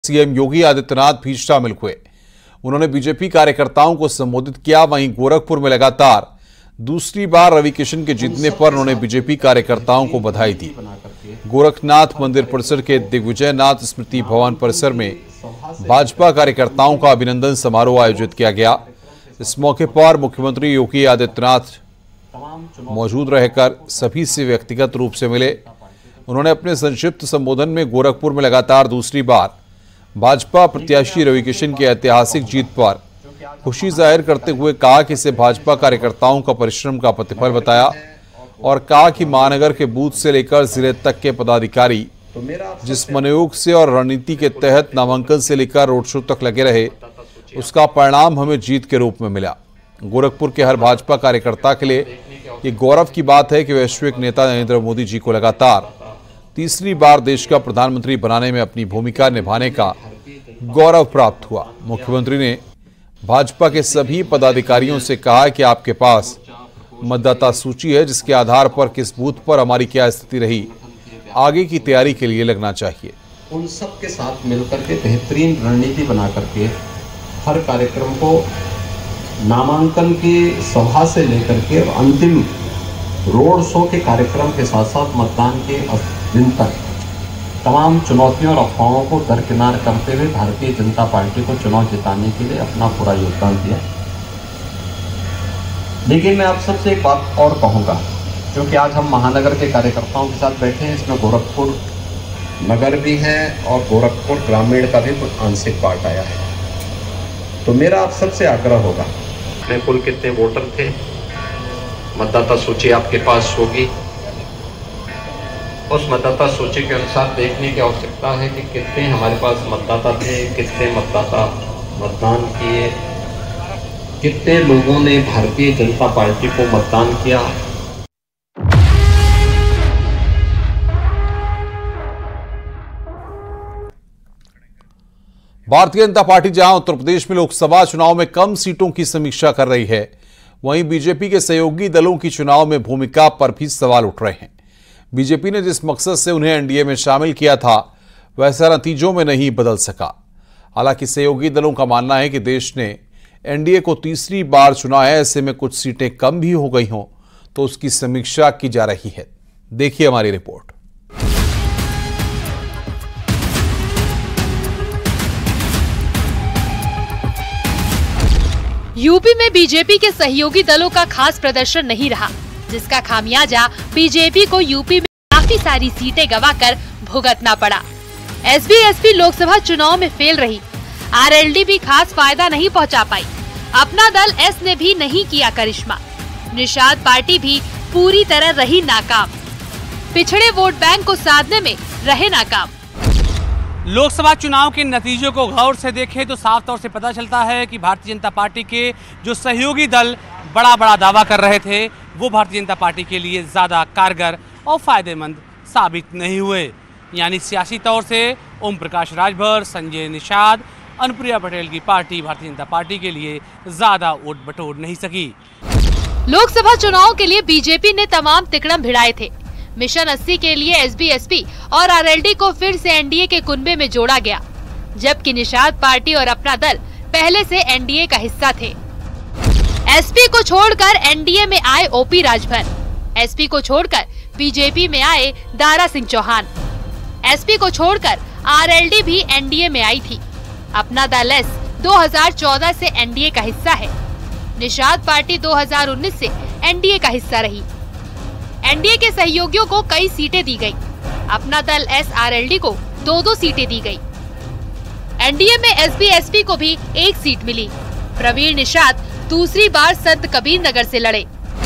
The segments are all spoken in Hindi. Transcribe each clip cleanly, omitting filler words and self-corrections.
सीएम योगी आदित्यनाथ भी शामिल हुए। उन्होंने बीजेपी कार्यकर्ताओं को संबोधित किया। वहीं गोरखपुर में लगातार दूसरी बार रवि किशन के जीतने पर उन्होंने बीजेपी कार्यकर्ताओं को बधाई दी। गोरखनाथ मंदिर परिसर के दिग्विजयनाथ स्मृति भवन परिसर में भाजपा कार्यकर्ताओं का अभिनंदन समारोह आयोजित किया गया। इस मौके पर मुख्यमंत्री योगी आदित्यनाथ मौजूद रहकर सभी से व्यक्तिगत रूप से मिले। उन्होंने अपने संक्षिप्त संबोधन में गोरखपुर में लगातार दूसरी बार भाजपा प्रत्याशी रवि किशन की ऐतिहासिक जीत पर खुशी जाहिर करते हुए कहा कि इसे भाजपा कार्यकर्ताओं का परिश्रम का प्रतिफल बताया और कहा कि महानगर के बूथ से लेकर जिले तक के पदाधिकारी जिस मनोयोग से और रणनीति के तहत नामांकन से लेकर रोड शो तक लगे रहे, उसका परिणाम हमें जीत के रूप में मिला। गोरखपुर के हर भाजपा कार्यकर्ता के लिए ये गौरव की बात है कि वैश्विक नेता नरेंद्र मोदी जी को लगातार तीसरी बार देश का प्रधानमंत्री बनाने में अपनी भूमिका निभाने का गौरव प्राप्त हुआ। मुख्यमंत्री ने भाजपा के सभी पदाधिकारियों से कहा कि आपके पास मतदाता सूची है, जिसके आधार पर किस बूथ पर हमारी क्या स्थिति रही, आगे की तैयारी के लिए लगना चाहिए। उन सब के साथ मिलकर के बेहतरीन रणनीति बना करके हर कार्यक्रम को नामांकन की सभा से लेकर के अंतिम रोड शो के कार्यक्रम के साथ साथ मतदान के दिन तक तमाम चुनौतियों और अफवाहों को दरकिनार करते हुए भारतीय जनता पार्टी को चुनाव जिताने के लिए अपना पूरा योगदान दिया। लेकिन मैं आप सबसे एक बात और कहूँगा, क्योंकि आज हम महानगर के कार्यकर्ताओं के साथ बैठे हैं, इसमें गोरखपुर नगर भी है और गोरखपुर ग्रामीण का भी कुछ आंशिक पार्ट आया है। तो मेरा आप सबसे आग्रह होगा, अपने कुल कितने वोटर थे, मतदाता सूची आपके पास होगी, उस मतदाता सूची के अनुसार देखने की आवश्यकता है कि कितने हमारे पास मतदाता थे, कितने मतदाता मतदान किए, कितने लोगों ने भारतीय जनता पार्टी को मतदान किया। भारतीय जनता पार्टी जहां उत्तर प्रदेश में लोकसभा चुनाव में कम सीटों की समीक्षा कर रही है, वहीं बीजेपी के सहयोगी दलों की चुनाव में भूमिका पर भी सवाल उठ रहे हैं। बीजेपी ने जिस मकसद से उन्हें एनडीए में शामिल किया था, वैसा नतीजों में नहीं बदल सका। हालांकि सहयोगी दलों का मानना है कि देश ने एनडीए को तीसरी बार चुना है, ऐसे में कुछ सीटें कम भी हो गई हों तो उसकी समीक्षा की जा रही है। देखिए हमारी रिपोर्ट। यूपी में बीजेपी के सहयोगी दलों का खास प्रदर्शन नहीं रहा, जिसका खामियाजा बीजेपी को यूपी में काफी सारी सीटें गंवाकर भुगतना पड़ा। एसपी लोकसभा चुनाव में फेल रही, आरएलडी भी खास फायदा नहीं पहुंचा पाई। अपना दल एस ने भी नहीं किया करिश्मा। निषाद पार्टी भी पूरी तरह रही नाकाम। पिछड़े वोट बैंक को साधने में रहे नाकाम। लोकसभा चुनाव के नतीजों को गौर से देखें तो साफ तौर से पता चलता है कि भारतीय जनता पार्टी के जो सहयोगी दल बड़ा दावा कर रहे थे, वो भारतीय जनता पार्टी के लिए ज़्यादा कारगर और फायदेमंद साबित नहीं हुए। यानी सियासी तौर से ओम प्रकाश राजभर, संजय निषाद, अनुप्रिया पटेल की पार्टी भारतीय जनता पार्टी के लिए ज़्यादा वोट बटोर नहीं सकी। लोकसभा चुनाव के लिए बीजेपी ने तमाम तिकड़म भिड़ाए थे। मिशन 80 के लिए एसपी और आरएलडी को फिर से एनडीए के कुनबे में जोड़ा गया, जबकि निषाद पार्टी और अपना दल पहले से एनडीए का हिस्सा थे। एसपी को छोड़कर एनडीए में आए ओपी राजभर, एसपी को छोड़कर बीजेपी में आए दारा सिंह चौहान, एसपी को छोड़कर आरएलडी भी एनडीए में आई थी। अपना दल एस 2014 से एनडीए का हिस्सा है। निषाद पार्टी 2019 से एनडीए का हिस्सा रही। एनडीए के सहयोगियों को कई सीटें दी गई। अपना दल एस आरएलडी को 2-2 सीटें दी गई। एनडीए में एसपी को भी 1 सीट मिली। प्रवीण निषाद दूसरी बार संत कबीर नगर से लड़े।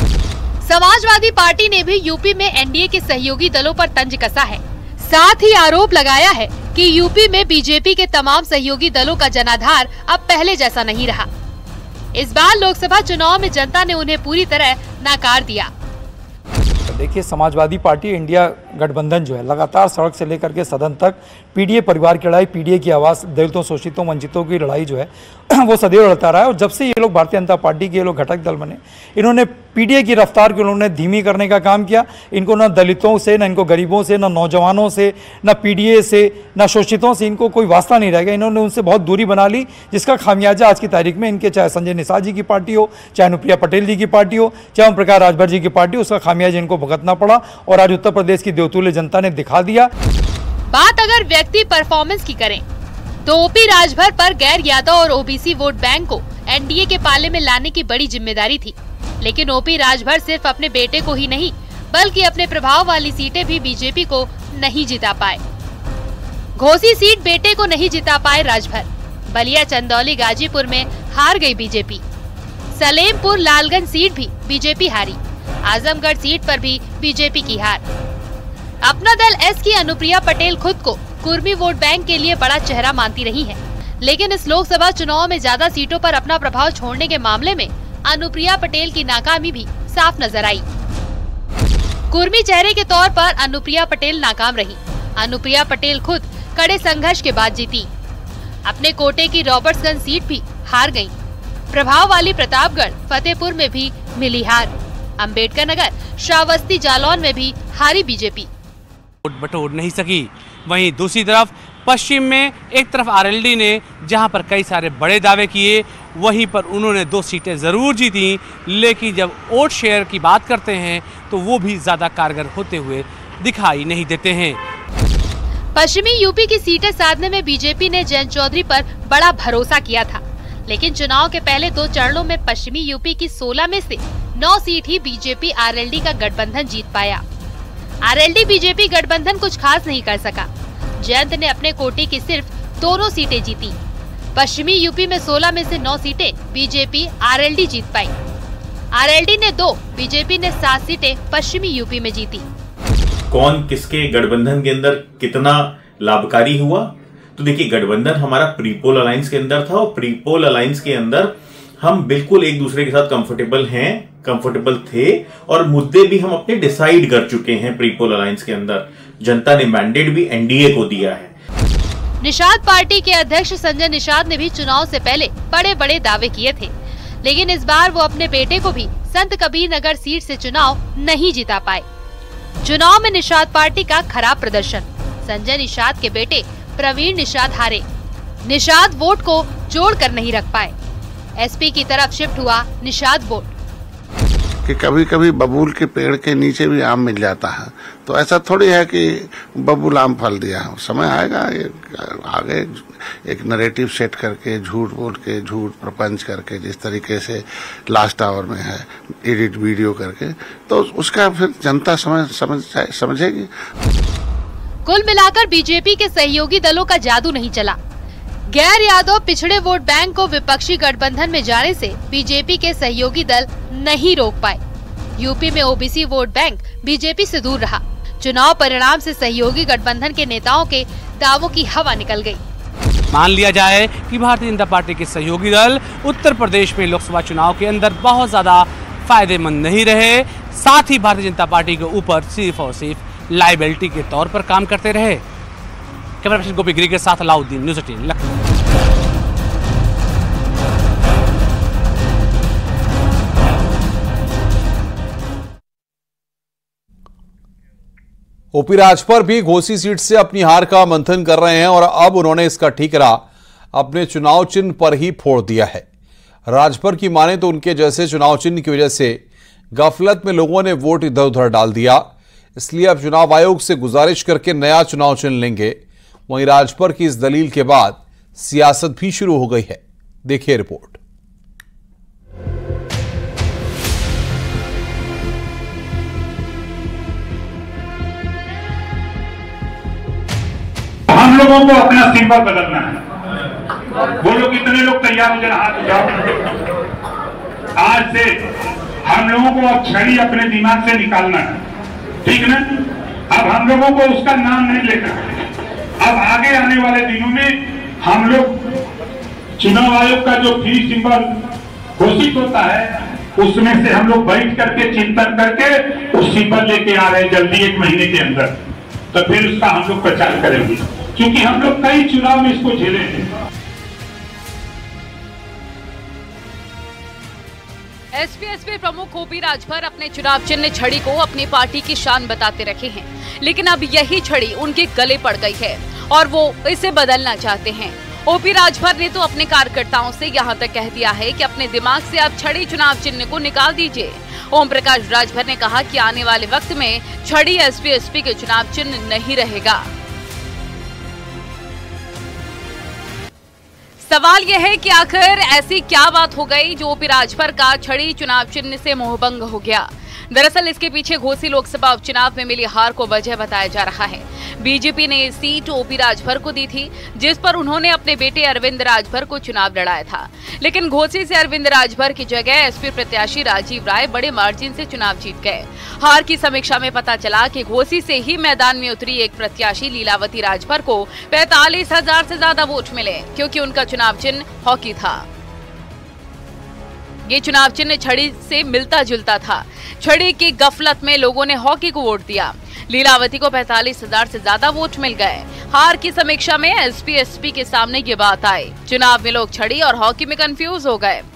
समाजवादी पार्टी ने भी यूपी में एनडीए के सहयोगी दलों पर तंज कसा है। साथ ही आरोप लगाया है कि यूपी में बीजेपी के तमाम सहयोगी दलों का जनाधार अब पहले जैसा नहीं रहा। इस बार लोकसभा चुनाव में जनता ने उन्हें पूरी तरह नकार दिया। देखिए, समाजवादी पार्टी इंडिया गठबंधन जो है लगातार सड़क से लेकर के सदन तक पीडीए परिवार की लड़ाई, पीडीए की आवाज़, दलितों, शोषितों, वंचितों की लड़ाई जो है वो सदैव लड़ता रहा है। और जब से ये लोग भारतीय जनता पार्टी के ये लोग घटक दल बने, इन्होंने पीडीए की रफ्तार को उन्होंने धीमी करने का काम किया। इनको ना दलितों से, ना इनको गरीबों से, ना नौजवानों से, ना पीडीए से, ना शोषितों से इनको कोई वास्ता नहीं रह गया। इन्होंने उनसे बहुत दूरी बना ली, जिसका खामियाजा आज की तारीख में इनके, चाहे संजय निषाद जी की पार्टी हो, चाहे अनुप्रिया पटेल जी की पार्टी हो, चाहे ओम प्रकाश राजभर जी की पार्टी हो, उसका खामियाजा इनको भुगतना पड़ा। और आज उत्तर प्रदेश की देवतुल्य जनता ने दिखा दिया। बात अगर व्यक्ति परफॉर्मेंस की करें तो ओपी राजभर पर गैर यादव और ओबीसी वोट बैंक को एनडीए के पाले में लाने की बड़ी जिम्मेदारी थी। लेकिन ओपी राजभर सिर्फ अपने बेटे को ही नहीं बल्कि अपने प्रभाव वाली सीटें भी बीजेपी को नहीं जिता पाए। घोसी सीट बेटे को नहीं जिता पाए राजभर। बलिया, चंदौली, गाजीपुर में हार गई बीजेपी। सलेमपुर, लालगंज सीट भी बीजेपी हारी। आजमगढ़ सीट पर भी बीजेपी की हार। अपना दल एस की अनुप्रिया पटेल खुद को कुर्मी वोट बैंक के लिए बड़ा चेहरा मानती रही है, लेकिन इस लोकसभा चुनाव में ज्यादा सीटों पर अपना प्रभाव छोड़ने के मामले में अनुप्रिया पटेल की नाकामी भी साफ नजर आई। कुर्मी चेहरे के तौर पर अनुप्रिया पटेल नाकाम रही। अनुप्रिया पटेल खुद कड़े संघर्ष के बाद जीती। अपने कोटे की रॉबर्ट्सगंज सीट भी हार गयी। प्रभाव वाली प्रतापगढ़, फतेहपुर में भी मिली हार। अम्बेडकर नगर, श्रावस्ती, जालौन में भी हारी बीजेपी। बटोर नहीं सकी। वहीं दूसरी तरफ पश्चिम में एक तरफ आरएलडी ने जहां पर कई सारे बड़े दावे किए, वहीं पर उन्होंने 2 सीटें जरूर जीती, लेकिन जब वोट शेयर की बात करते हैं तो वो भी ज्यादा कारगर होते हुए दिखाई नहीं देते हैं। पश्चिमी यूपी की सीटें साधने में बीजेपी ने जयंत चौधरी पर बड़ा भरोसा किया था, लेकिन चुनाव के पहले 2 चरणों में पश्चिमी यूपी की 16 में से 9 सीट ही बीजेपी आरएलडी का गठबंधन जीत पाया। आरएलडी बीजेपी गठबंधन कुछ खास नहीं कर सका। जयंत ने अपने कोटे की सिर्फ दोनों सीटें जीती। पश्चिमी यूपी में 16 में से 9 सीटें बीजेपी आरएलडी जीत पाई। आरएलडी ने 2, बीजेपी ने 7 सीटें पश्चिमी यूपी में जीती। कौन किसके गठबंधन के अंदर कितना लाभकारी हुआ? तो देखिए, गठबंधन हमारा प्रीपोल अलायंस के अंदर था और प्रीपोल अलायंस के अंदर हम बिल्कुल एक दूसरे के साथ कंफर्टेबल थे और मुद्दे भी हम अपने डिसाइड कर चुके हैं। प्रीपोल अलायंस के अंदर जनता ने मैंडेट भी एनडीए को दिया है। निषाद पार्टी के अध्यक्ष संजय निषाद ने भी चुनाव से पहले बड़े बड़े दावे किए थे, लेकिन इस बार वो अपने बेटे को भी संत कबीर नगर सीट से चुनाव नहीं जिता पाए। चुनाव में निषाद पार्टी का खराब प्रदर्शन। संजय निषाद के बेटे प्रवीण निषाद हारे। निषाद वोट को जोड़ कर नहीं रख पाए। एसपी की तरफ शिफ्ट हुआ निषाद वोट। कि कभी कभी बबूल के पेड़ के नीचे भी आम मिल जाता है, तो ऐसा थोड़ी है कि बबूल आम फल दिया है। समय आएगा, आगे एक नरेटिव सेट करके, झूठ बोल के, झूठ प्रपंच करके, जिस तरीके से लास्ट आवर में है, एडिट वीडियो करके, तो उसका फिर जनता समझेगी। कुल मिलाकर बीजेपी के सहयोगी दलों का जादू नहीं चला। गैर यादव पिछड़े वोट बैंक को विपक्षी गठबंधन में जाने से बीजेपी के सहयोगी दल नहीं रोक पाए। यूपी में ओबीसी वोट बैंक बीजेपी से दूर रहा। चुनाव परिणाम से सहयोगी गठबंधन के नेताओं के दावों की हवा निकल गई। मान लिया जाए कि भारतीय जनता पार्टी के सहयोगी दल उत्तर प्रदेश में लोकसभा चुनाव के अंदर बहुत ज्यादा फायदेमंद नहीं रहे, साथ ही भारतीय जनता पार्टी के ऊपर सिर्फ और सिर्फ लायबिलिटी के तौर पर काम करते रहे। कैमरा पर्सन गोपी गिरी के साथ अलाउद्दीन, न्यूज़ 18 लखनऊ। ओपी राजभर भी घोसी सीट से अपनी हार का मंथन कर रहे हैं और अब उन्होंने इसका ठीकरा अपने चुनाव चिन्ह पर ही फोड़ दिया है। राजभर की माने तो उनके जैसे चुनाव चिन्ह की वजह से गफलत में लोगों ने वोट इधर उधर डाल दिया, इसलिए अब चुनाव आयोग से गुजारिश करके नया चुनाव चिन्ह लेंगे। वहीं राजभर की इस दलील के बाद सियासत भी शुरू हो गई है। देखिए रिपोर्ट। हम लोगों को अपना सिंबल बदलना है। बोलो कितने लोग तैयार हो, जरा हाथ उठाओ। आज से हम लोगों को अब छड़ी अपने दिमाग से निकालना है, ठीक ना? अब हम लोगों को उसका नाम नहीं लेना है। अब आगे आने वाले दिनों में हम लोग चुनाव आयोग का जो फ्री सिंबल घोषित होता है, उसमें से हम लोग बैठ करके चिंतन करके उस सिंबल लेके आ रहे हैं जल्दी, 1 महीने के अंदर। तो फिर उसका हम लोग प्रचार करेंगे, क्योंकि हम लोग कई चुनाव में इसको झेले हैं। एसपी प्रमुख ओपी राजभर अपने चुनाव चिन्ह छड़ी को अपनी पार्टी की शान बताते रखे हैं, लेकिन अब यही छड़ी उनके गले पड़ गई है और वो इसे बदलना चाहते हैं। ओपी राजभर ने तो अपने कार्यकर्ताओं से यहां तक कह दिया है कि अपने दिमाग से आप छड़ी चुनाव चिन्ह को निकाल दीजिए। ओम प्रकाश राजभर ने कहा कि आने वाले वक्त में छड़ी एसपी के चुनाव चिन्ह नहीं रहेगा। सवाल यह है कि आखिर ऐसी क्या बात हो गई जो ओपी राजभर का छड़ी चुनाव चिन्ह से मोहभंग हो गया। दरअसल इसके पीछे घोसी लोकसभा उपचुनाव में मिली हार को वजह बताया जा रहा है। बीजेपी ने सीट ओपी राजभर को दी थी, जिस पर उन्होंने अपने बेटे अरविंद राजभर को चुनाव लड़ाया था, लेकिन घोसी से अरविंद राजभर की जगह एसपी प्रत्याशी राजीव राय बड़े मार्जिन से चुनाव जीत गए। हार की समीक्षा में पता चला कि घोसी से ही मैदान में उतरी एक प्रत्याशी लीलावती राजभर को 45,000 से ज्यादा वोट मिले, क्योंकि उनका चुनाव चिन्ह हॉकी था। ये चुनाव चिन्ह छड़ी से मिलता जुलता था। छड़ी की गफलत में लोगों ने हॉकी को वोट दिया। लीलावती को 45,000 से ज्यादा वोट मिल गए। हार की समीक्षा में एसपी के सामने ये बात आई। चुनाव में लोग छड़ी और हॉकी में कंफ्यूज हो गए।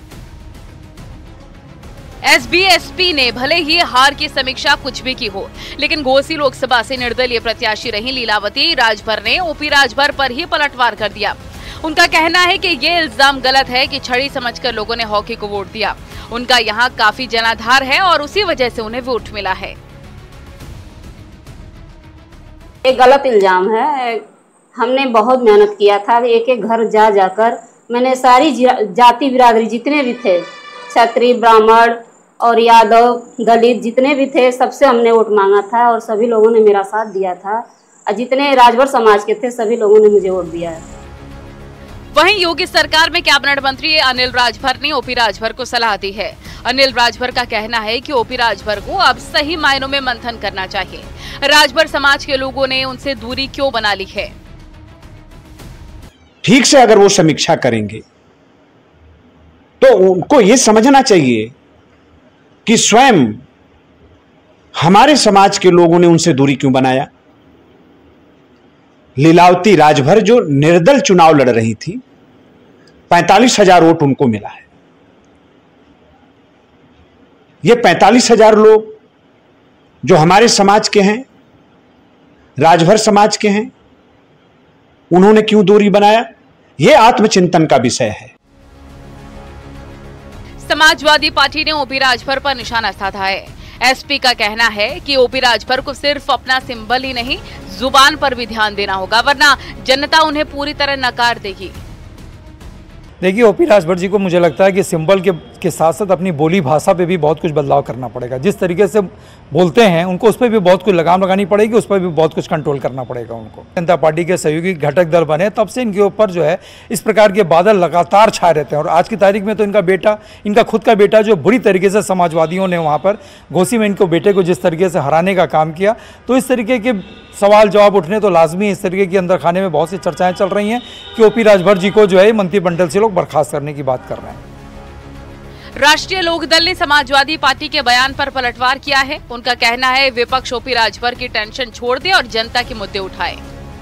एसपी ने भले ही हार की समीक्षा कुछ भी की हो, लेकिन घोसी लोकसभा से निर्दलीय प्रत्याशी रही लीलावती राजभर ने ओपी राजभर पर ही पलटवार कर दिया। उनका कहना है कि ये इल्जाम गलत है कि छड़ी समझकर लोगों ने हॉकी को वोट दिया। उनका यहाँ काफी जनाधार है और उसी वजह से उन्हें वोट मिला है। ये गलत इल्जाम है। हमने बहुत मेहनत किया था, एक एक घर जा जाकर मैंने सारी जाति बिरादरी जितने भी थे, क्षत्रिय ब्राह्मण और यादव दलित जितने भी थे, सबसे हमने वोट मांगा था और सभी लोगों ने मेरा साथ दिया था। और जितने राजभर समाज के थे सभी लोगों ने मुझे वोट दिया है। वहीं योगी सरकार में कैबिनेट मंत्री अनिल राजभर ने ओपी राजभर को सलाह दी है। अनिल राजभर का कहना है कि ओपी राजभर को अब सही मायनों में मंथन करना चाहिए। राजभर समाज के लोगों ने उनसे दूरी क्यों बना ली है? ठीक से अगर वो समीक्षा करेंगे तो उनको ये समझना चाहिए कि स्वयं हमारे समाज के लोगों ने उनसे दूरी क्यों बनाया। लीलावती राजभर जो निर्दल चुनाव लड़ रही थी, 45,000 वोट उनको मिला है। ये 45,000 लोग जो हमारे समाज के हैं, राजभर समाज के हैं, उन्होंने क्यों दूरी बनाया, ये आत्मचिंतन का विषय है। समाजवादी पार्टी ने ओपी राजभर पर निशाना साधा है। एसपी का कहना है कि ओपी राजभर को सिर्फ अपना सिंबल ही नहीं, जुबान पर भी ध्यान देना होगा, वरना जनता उन्हें पूरी तरह नकार देगी। देखिए, ओपी राजभर जी को मुझे लगता है कि सिंबल के साथ साथ अपनी बोली भाषा पे भी बहुत कुछ बदलाव करना पड़ेगा। जिस तरीके से बोलते हैं उनको उस पर भी बहुत कुछ लगाम लगानी पड़ेगी, उस पर भी बहुत कुछ कंट्रोल करना पड़ेगा उनको। जनता पार्टी के सहयोगी घटक दल बने तब से इनके ऊपर जो है इस प्रकार के बादल लगातार छाए रहते हैं। और आज की तारीख में तो इनका खुद का बेटा जो बुरी तरीके से समाजवादियों ने वहाँ पर घोसी में इनको बेटे को जिस तरीके से हराने का काम किया, तो इस तरीके के सवाल जवाब उठने तो लाजमी है। इस तरीके की अंदर खाने में बहुत सी चर्चाएं चल रही हैं कि ओपी राजभर जी को जो है मंत्रिमंडल से लोग बर्खास्त करने की बात कर रहे हैं। राष्ट्रीय लोकदल ने समाजवादी पार्टी के बयान पर पलटवार किया है। उनका कहना है विपक्ष ओपी राजभर की टेंशन छोड़ दे और जनता के मुद्दे उठाए।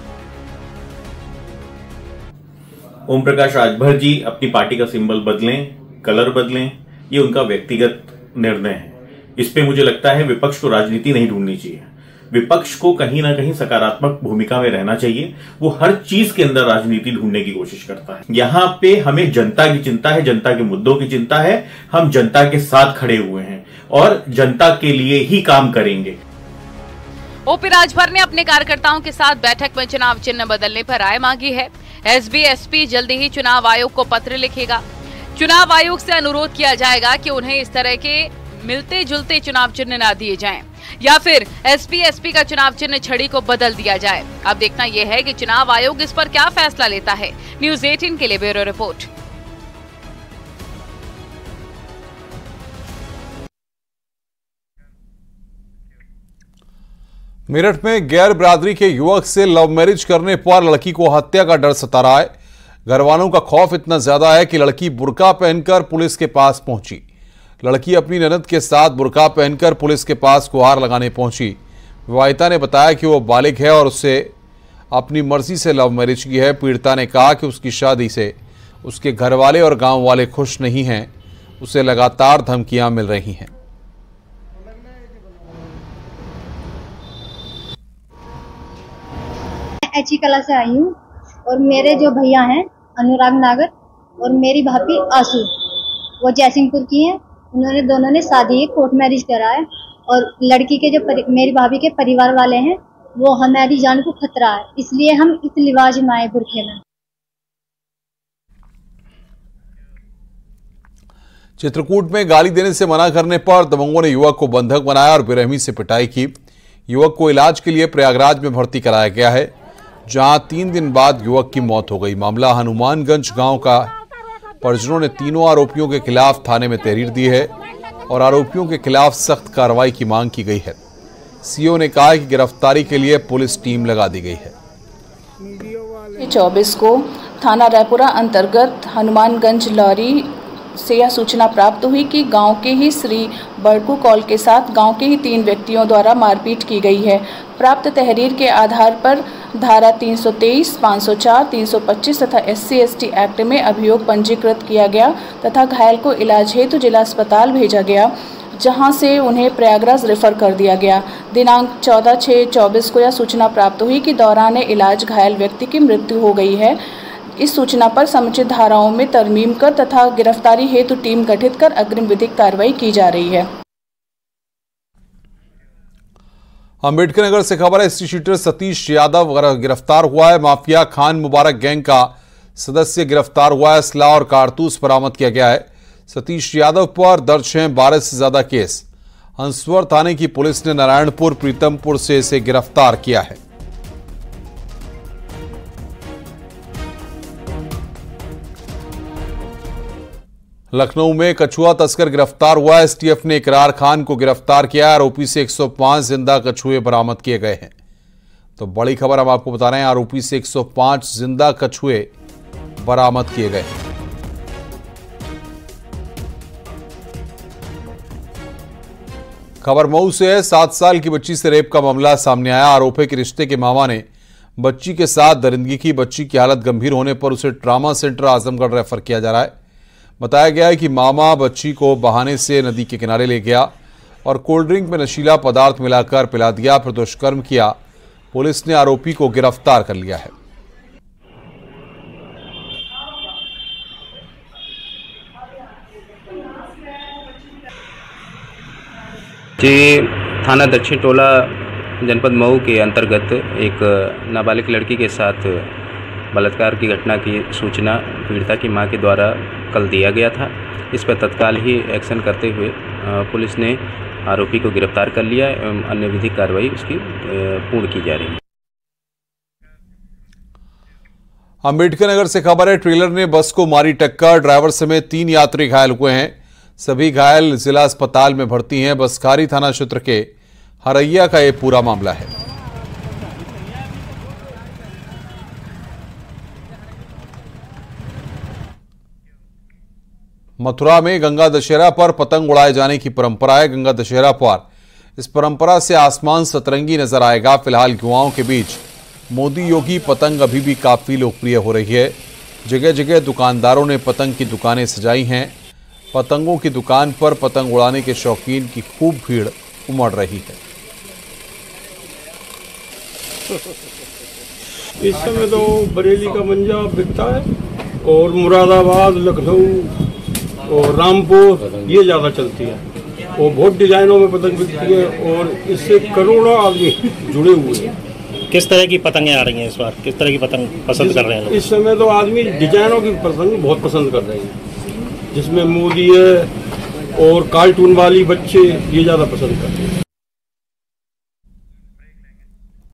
ओम प्रकाश राजभर जी अपनी पार्टी का सिंबल बदलें, कलर बदलें, ये उनका व्यक्तिगत निर्णय है। इस पे मुझे लगता है विपक्ष को राजनीति नहीं ढूंढनी चाहिए। विपक्ष को कहीं ना कहीं सकारात्मक भूमिका में रहना चाहिए। वो हर चीज के अंदर राजनीति ढूंढने की कोशिश करता है। यहाँ पे हमें जनता की चिंता है, जनता के मुद्दों की चिंता है। हम जनता के साथ खड़े हुए हैं और जनता के लिए ही काम करेंगे। ओपी राजभर ने अपने कार्यकर्ताओं के साथ बैठक में चुनाव चिन्ह बदलने पर राय मांगी है। एसपी जल्दी ही चुनाव आयोग को पत्र लिखेगा। चुनाव आयोग से अनुरोध किया जाएगा कि उन्हें इस तरह के मिलते जुलते चुनाव चिन्ह न दिए जाएं, या फिर एसपी का चुनाव चिन्ह छड़ी को बदल दिया जाए। अब देखना यह है कि चुनाव आयोग इस पर क्या फैसला लेता है। न्यूज़ 18 के लिए ब्यूरो रिपोर्ट। मेरठ में गैर बिरादरी के युवक से लव मैरिज करने पर लड़की को हत्या का डर सता रहा है। घर वालों का खौफ इतना ज्यादा है कि लड़की बुर्का पहनकर पुलिस के पास पहुंची। लड़की अपनी ननद के साथ बुर्का पहनकर पुलिस के पास गुहार लगाने पहुंची। विवाहिता ने बताया कि वो बालिग है और उससे अपनी मर्जी से लव मैरिज की है। पीड़िता ने कहा कि उसकी शादी से उसके घर वाले और गांव वाले खुश नहीं हैं। उसे लगातार धमकियां मिल रही हैं। एचई कला से आई हूँ और मेरे जो भैया हैं अनुराग नागर और मेरी भाभी आशु, वो जयसिंहपुर की हैं। उन्होंने दोनों ने शादी कोर्ट मैरिज करा है और लड़की के जो मेरी भाभी के परिवार वाले हैं वो हमारी जान को खतरा है, इसलिए हम इस लिबास में आए बुरखे में। चित्रकूट में गाली देने से मना करने पर दबंगों ने युवक को बंधक बनाया और बेरहमी से पिटाई की। युवक को इलाज के लिए प्रयागराज में भर्ती कराया गया है, जहां 3 दिन बाद युवक की मौत हो गई। मामला हनुमानगंज गांव का। परिजनों ने तीनों आरोपियों के खिलाफ थाने में तहरीर दी है और आरोपियों के खिलाफ सख्त कार्रवाई की मांग की गई है। सीओ ने कहा कि गिरफ्तारी के लिए पुलिस टीम लगा दी गई है। 24 को थाना रायपुरा अंतर्गत हनुमानगंज लॉरी से यह सूचना प्राप्त हुई कि गांव के ही श्री बड़कू कॉल के साथ गांव के ही 3 व्यक्तियों द्वारा मारपीट की गई है। प्राप्त तहरीर के आधार पर धारा 323, 504, 325 तथा SC/ST एक्ट में अभियोग पंजीकृत किया गया तथा घायल को इलाज हेतु जिला अस्पताल भेजा गया, जहां से उन्हें प्रयागराज रेफर कर दिया गया। दिनांक 14/6/24 को यह सूचना प्राप्त हुई कि दौरान इलाज घायल व्यक्ति की मृत्यु हो गई है। इस सूचना पर समुचित धाराओं में तरमीम कर तथा गिरफ्तारी हेतु टीम गठित कर अग्रिम विधिक कार्रवाई की जा रही है। अंबेडकर नगर से खबर है, स्ट्रीट शीटर सतीश यादव गिरफ्तार हुआ है। माफिया खान मुबारक गैंग का सदस्य गिरफ्तार हुआ है। असला और कारतूस बरामद किया गया है। सतीश यादव पर दर्ज हैं 12 से ज्यादा केस। हंसवर थाने की पुलिस ने नारायणपुर प्रीतमपुर से इसे गिरफ्तार किया है। लखनऊ में कछुआ तस्कर गिरफ्तार हुआ। एसटीएफ ने इकरार खान को गिरफ्तार किया। आरोपी से 105 जिंदा कछुए बरामद किए गए हैं। तो बड़ी खबर हम आपको बता रहे हैं, आरोपी से 105 जिंदा कछुए बरामद किए गए हैं। खबर मऊ से है। 7 साल की बच्ची से रेप का मामला सामने आया। आरोपी के रिश्ते के मामा ने बच्ची के साथ दरिंदगी की। बच्ची की हालत गंभीर होने पर उसे ट्रामा सेंटर आजमगढ़ रेफर किया जा रहा है। बताया गया है कि मामा बच्ची को बहाने से नदी के किनारे ले गया और कोल्ड ड्रिंक में नशीला पदार्थ मिलाकर पिला दिया, फिर दुष्कर्म किया। पुलिस ने आरोपी को गिरफ्तार कर लिया है। जी थाना दक्षिण टोला जनपद मऊ के अंतर्गत एक नाबालिग लड़की के साथ बलात्कार की घटना की सूचना पीड़िता की मां के द्वारा कल दिया गया था। इस पर तत्काल ही एक्शन करते हुए पुलिस ने आरोपी को गिरफ्तार कर लिया एवं अन्य विधिक कार्रवाई उसकी पूर्ण की जा रही है। अंबेडकर नगर से खबर है, ट्रेलर ने बस को मारी टक्कर। ड्राइवर समेत 3 यात्री घायल हुए हैं। सभी घायल जिला अस्पताल में भर्ती हैं। बसखारी थाना क्षेत्र के हरैया का यह पूरा मामला है। मथुरा में गंगा दशहरा पर पतंग उड़ाए जाने की परंपरा है। गंगा दशहरा पर इस परंपरा से आसमान सतरंगी नजर आएगा। फिलहाल युवाओं के बीच मोदी योगी पतंग अभी भी काफी लोकप्रिय हो रही है। जगह जगह दुकानदारों ने पतंग की दुकानें सजाई हैं। पतंगों की दुकान पर पतंग उड़ाने के शौकीन की खूब भीड़ उमड़ रही है। इस समय तो बरेली का मंजा बिकता है और मुरादाबाद, लखनऊ और रामपुर ये ज़्यादा चलती है और बहुत डिजाइनों में पतंग बिकती है और इससे करोड़ों आदमी जुड़े हुए हैं। किस तरह की पतंगें आ रही हैं इस बार? किस तरह की पतंग पसंद कर रहे हैं लोग? इस समय तो आदमी डिजाइनों की पतंग बहुत पसंद कर रहे हैं, जिसमें मोदी है और कार्टून वाली बच्चे ये ज़्यादा पसंद करते हैं।